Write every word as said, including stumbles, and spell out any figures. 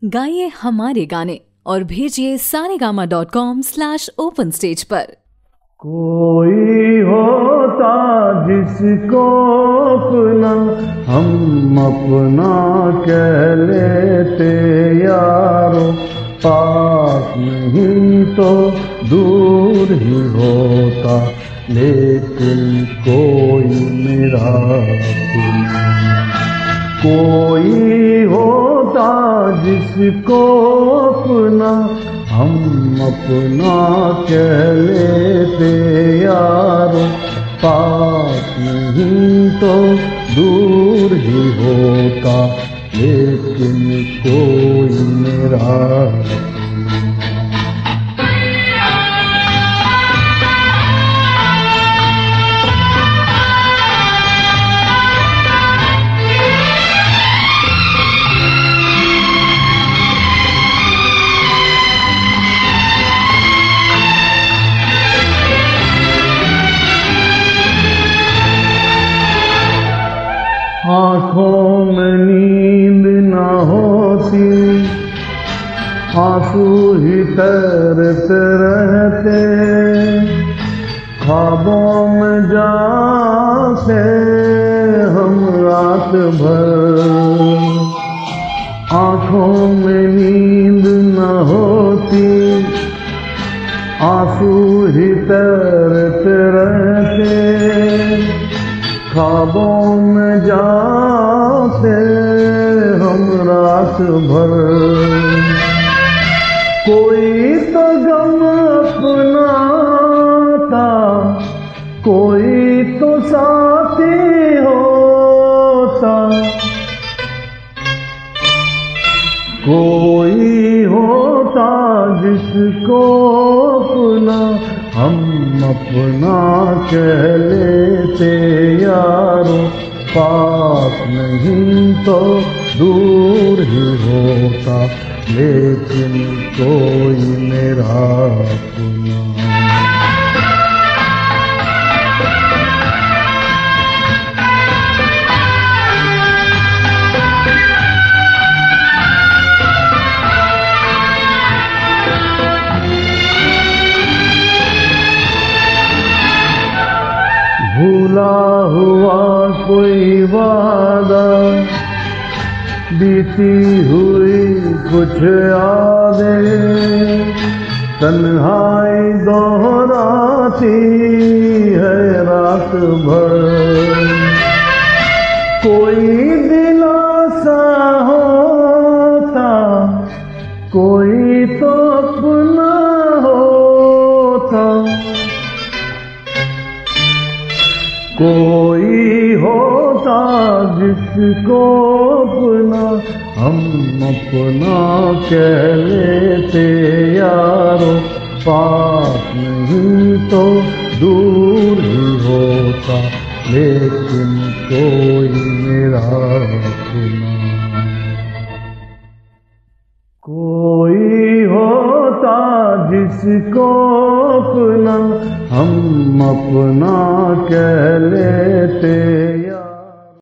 गाइए हमारे गाने और भेजिए Saregama dot com slash open stage पर। कोई होता जिसको अपना हम अपना कह लेते यारो, पास नहीं तो दूर ही होता, लेकिन कोई मेरा अपना। कोई होता जिसको अपना हम अपना कह लेते यारो, पास नहीं तो दूर ही होता, लेकिन कोई मेरा आँखों में नींद न होती, आंसू ही तैरते रहते, ख्वाबों में जाते हम रात भर। आँखों में नींद न होती, आंसू ही तैरते रहते, ख्वाबों में जाते हम रात भर। कोई तो गम अपना था, कोई तो साथी होता, कोई होता जिसको अपना हम अपना कह लेते यारो, पास नहीं तो दूर ही होता, लेकिन कोई मेरा अपना। भूला हुआ कोई वादा, बीती हुई कुछ यादें, तन्हाई दोहराती है रात भर। कोई दिलासा होता, कोई तो अपना होता, कोई होता जिसको अपना हम अपना कह लेते यारो, पास नहीं तो दूर ही होता, लेकिन कोई मेरा अपना। कोई होता जिसको अपना हम अपना कह लेते।